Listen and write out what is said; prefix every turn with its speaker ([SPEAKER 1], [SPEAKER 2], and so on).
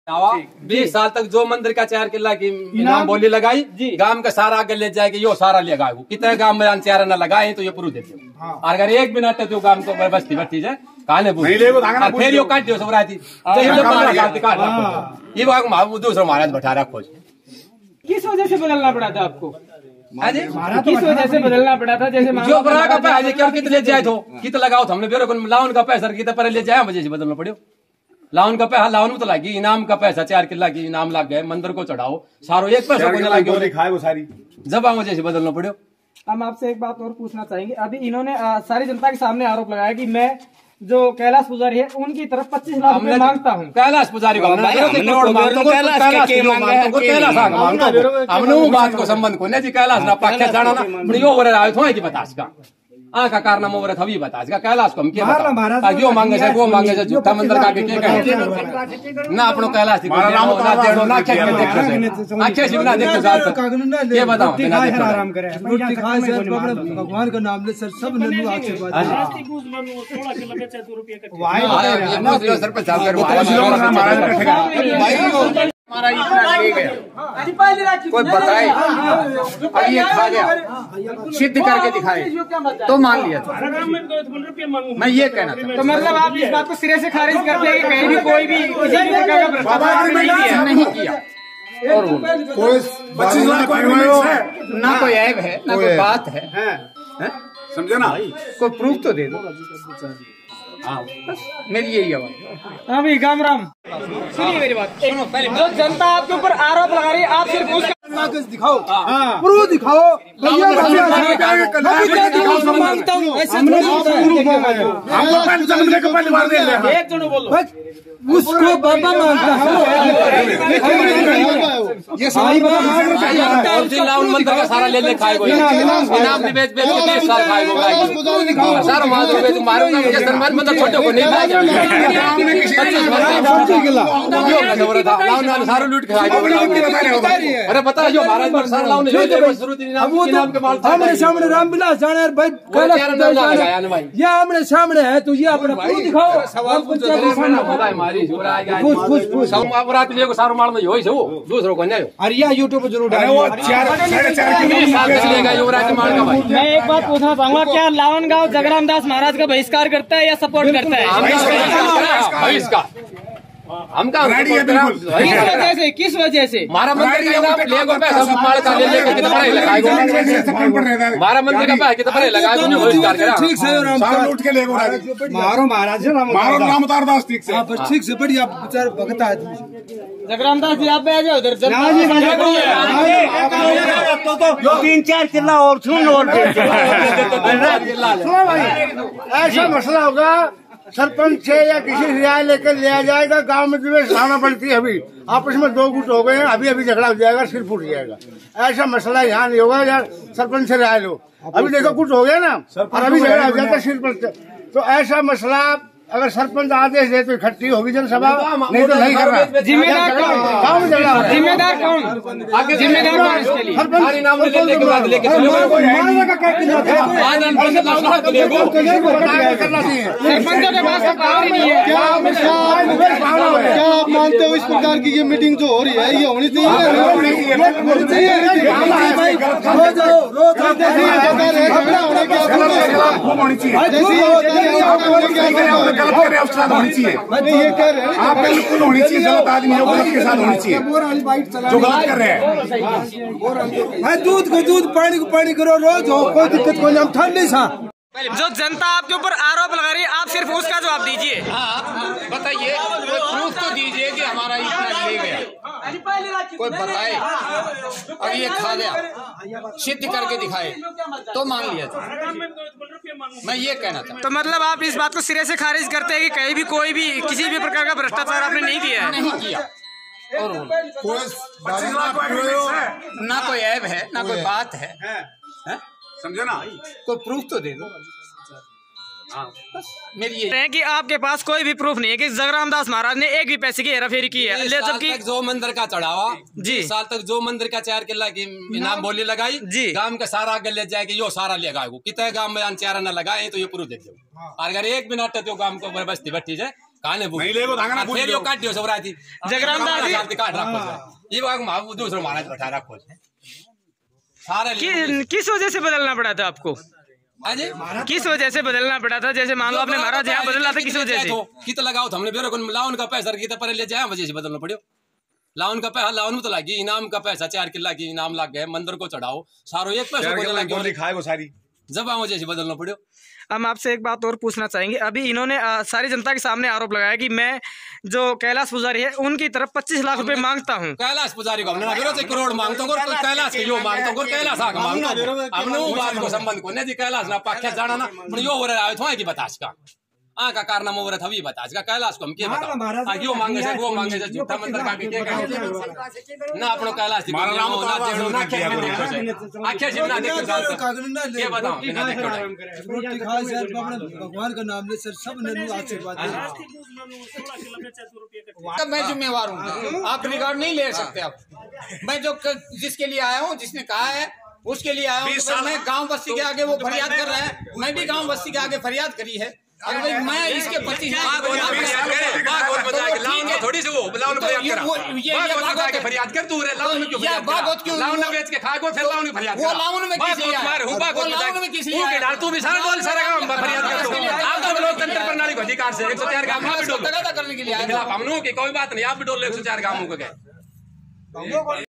[SPEAKER 1] 20 साल तक जो मंदिर का 4 किला की इनाम बोली लगाई गांव का सारा आगे ले जाएगी यो सारा ले गाय कितने गांव में चारा न लगाए तो ये पूरा देते और अगर एक भी नटे तो गांव को बस्ती बैठी जाए काने फिर यो काट दियो सब राती ये दूसरा महाराज बैठा रखो।
[SPEAKER 2] किस वजह से बदलना पड़ा था आपको? किस वजह से बदलना पड़ा था? जैसे
[SPEAKER 1] जो बड़ा का पैसा क्या कितने जाए तो कित लगाओ हमने बेरो लाउन का पैसा कितने पर ले जाए वजह से बदलना पड़ो। लाउन का पैसा लाउन में तो लगी इनाम का पैसा 4 किला की इनाम लग गए मंदिर को चढ़ाओ सारो एक पैसा को लगे वो सारी जब वजह से बदलना पड़ो।
[SPEAKER 2] हम आपसे एक बात और पूछना चाहेंगे। अभी इन्होंने सारी जनता के सामने आरोप लगाया कि मैं जो कैलाश पुजारी है उनकी तरफ 25 लाख रुपए मांगता हूँ।
[SPEAKER 1] कैलाश पुजारी को हमने बात को संबंध को नहीं जी कैलाश ना पाख्या जाना ना यो हो रहा है कि बतास का का कारनामा हो रहा था बता कैलाश को हम क्या बता क्यों मांगे से वो मांगे से झूठा मंदिर का ना अपनो कैलाश अच्छे शिवना देखो ये बताओ
[SPEAKER 3] भगवान का नाम ले सर सब
[SPEAKER 4] हमारा इतना ले गया कोई बताए अब ये खा गया सिद्ध करके दिखाए तो मान लिया था। मैं ये कहना था।
[SPEAKER 2] तो मतलब आप इस बात को सिरे से खारिज करते हैं कि कहीं भी कोई भी किसी भी प्रकार का भ्रष्टाचार
[SPEAKER 4] नहीं किया और
[SPEAKER 3] कोई 25 लाख
[SPEAKER 4] ना कोई ऐब है ना कोई बात है
[SPEAKER 3] समझे ना
[SPEAKER 4] कोई प्रूफ तो दे दो। मेरी यही आवाज।
[SPEAKER 2] अभी राम राम सुनिए मेरी बात सुनो पहले जो जनता आपके ऊपर आरोप लगा रही है आप सिर्फ उसका
[SPEAKER 3] दिखाओ प्रूफ दिखाओ उसको बाबा मानता
[SPEAKER 1] ये सारी मंदिर का सारा ले खाएगा इनाम भी बेच बेच के 20 साल खाएगा सारा मारूंगा मतलब छोटे को नहीं सारा लूट खाएगा। अरे बता जो महाराज सारा
[SPEAKER 3] आमने सामने रामविलास जाना है भाई ये आमने सामने है तो ये अपना प्रूफ दिखाओ
[SPEAKER 1] सारो माल में हो दूसरों को नहीं
[SPEAKER 3] अरे या यूट्यूब पर जरूर
[SPEAKER 2] मैं एक बात पूछना चाहूंगा क्या लावन गांव जगराम दास महाराज का बहिष्कार करता है या सपोर्ट करता है?
[SPEAKER 1] हम
[SPEAKER 2] किस वजह से
[SPEAKER 1] हमारा मंदिर का हमारा मंदिर का पैसा कितना लगाएगा
[SPEAKER 3] ठीक से मारो महाराज राम अवतार दास ठीक से बढ़िया बेचारा भगत आदमी
[SPEAKER 2] जगराम दास जी आप आ जाओ उधर
[SPEAKER 5] 3-4 किला और सुन ऐसा मसला होगा सरपंच से या किसी से राय लेकर लिया जाएगा। गांव में जो लाना पड़ती है अभी आपस में 2 गुट हो गए हैं अभी झगड़ा हो जाएगा सिर फूट जाएगा। ऐसा मसला यहाँ नहीं होगा यार सरपंच से राय लो अभी देखो कुछ हो गया ना और अभी झगड़ा हो जाता सिर पर। तो ऐसा मसला अगर सरपंच आदेश दे तो इकट्ठी होगी जनसभा नहीं तो नहीं कर रहा।
[SPEAKER 2] जिम्मेदार कौन? जिम्मेदार कौन? जिम्मेदार कौन इसके लिए? सरपंचों के पास पावर नहीं है।
[SPEAKER 3] क्या आप मानते हो इस प्रकार की ये मीटिंग जो हो रही है ये होनी चाहिए?
[SPEAKER 5] होनी चाहिए आप बिल्कुल होनी चाहिए। गलत आदमी है गलत के साथ होनी चाहिए जो गलत कर रहे हैं।
[SPEAKER 3] दूध को दूध पानी को पानी करो रोज हो कोई दिक्कत को हम ठंड नहीं सा।
[SPEAKER 2] जो जनता आपके ऊपर आरोप लगा रही है आप सिर्फ उसका जवाब दीजिए।
[SPEAKER 4] बताइए प्रूफ तो दीजिए कि हमारा इतना ले गया कोई बताए अब ये खा गया सिद्ध करके दिखाए तो मान लिया था। मैं ये कहना था।
[SPEAKER 2] तो मतलब आप इस बात को सिरे से खारिज करते हैं कि कहीं भी कोई भी किसी भी प्रकार का भ्रष्टाचार आपने नहीं किया है?
[SPEAKER 4] नहीं किया और ना कोई ऐब है ना कोई बात है
[SPEAKER 5] समझे ना
[SPEAKER 4] कोई प्रूफ तो दे दो। मेरी ये
[SPEAKER 2] है कि आपके पास कोई भी प्रूफ नहीं है कि जगराम दास महाराज ने एक भी पैसे की हेराफेरी की है।
[SPEAKER 1] जबकि जो मंदिर का चढ़ावा
[SPEAKER 2] जी
[SPEAKER 1] साल तक जो मंदिर का 4 किला की इनाम बोली लगाई
[SPEAKER 2] जी
[SPEAKER 1] गांव का सारा आगे ले जाएगी यो सारा ले गाय कितने गांव में चारा न लगाए तो ये पूरा देते और अगर एक भी नटे तो गांव को बस्ती बैठी जाए काने
[SPEAKER 3] नहीं लेगो धांगना पूछ
[SPEAKER 1] फिर यो काट दियो सब राती
[SPEAKER 2] जगराम दादी
[SPEAKER 1] काट रखो ये बाग मां दूसरा महाराज बैठा रखो सारे
[SPEAKER 2] किस वजह से बदलना पड़ा था आपको?
[SPEAKER 1] अजय
[SPEAKER 2] किस वजह से बदलना पड़ा था? जैसे मान लो आपने महाराज यहाँ बदला था, किस वजह से?
[SPEAKER 1] कित लगाओ हमने बेरो लाउन का पैसा गीता पर ले जाए वजह से बदलना पड़ो। लाउन का पैसा लाउन में तो लगी, इनाम का पैसा 4 किला की इनाम लग गए, मंदिर को चढ़ाओ सारो एक पैसा को लगे
[SPEAKER 3] खाएगो सारी
[SPEAKER 1] जब वजह से बदलना पड़ो।
[SPEAKER 2] हम आपसे एक बात और पूछना चाहेंगे। अभी इन्होंने सारी जनता के सामने आरोप लगाया कि मैं जो कैलाश पुजारी है उनकी तरफ 25 लाख रुपए मांगता हूँ।
[SPEAKER 1] कैलाश पुजारी को हमने करोड़ मांगता हूँ, कैलाश के यो मांगता हूँ, कैलाश आके मांगता हूँ। हमने वो बात को संबंध को नहीं जी कैलाश ना पाख्या जाना ना यो हो रहा है की बतास का का कारनामा हो रहा था भी बतास का कैलाश को हम क्या बताओ यो मांगे से वो मांगे से झूठा मंत्र का के ना अपनो कैलाश
[SPEAKER 3] मारा नाम
[SPEAKER 1] ना देखो ना आखे से ना देखो ये बताओ बिना देखो
[SPEAKER 6] रोटी खाए सर भगवान का नाम ले सर सब ने आशीर्वाद
[SPEAKER 4] दिया। मैं जिम्मेवार हूँ, आप रिकॉर्ड नहीं ले सकते। आप मैं जो जिसके लिए आया हूँ, जिसने कहा है उसके लिए आया हूँ। तो मैं गांव बस्ती के आगे वो फरियाद कर रहा है, मैं भी गांव बस्ती के आगे फरियाद करी है। अगर मैं इसके 25
[SPEAKER 1] थोड़ी से वो फरियाद कर तू लाउन बेच के खाए को फिर लाउन फरियाद
[SPEAKER 4] वो लाउन में
[SPEAKER 1] तू भी सारा बोल सारा काम फरियाद कर आप लोकतंत्र प्रणाली को अधिकार से 104 गांव करने के लिए कोई बात नहीं, आप भी डोल 104 गांवों को गए।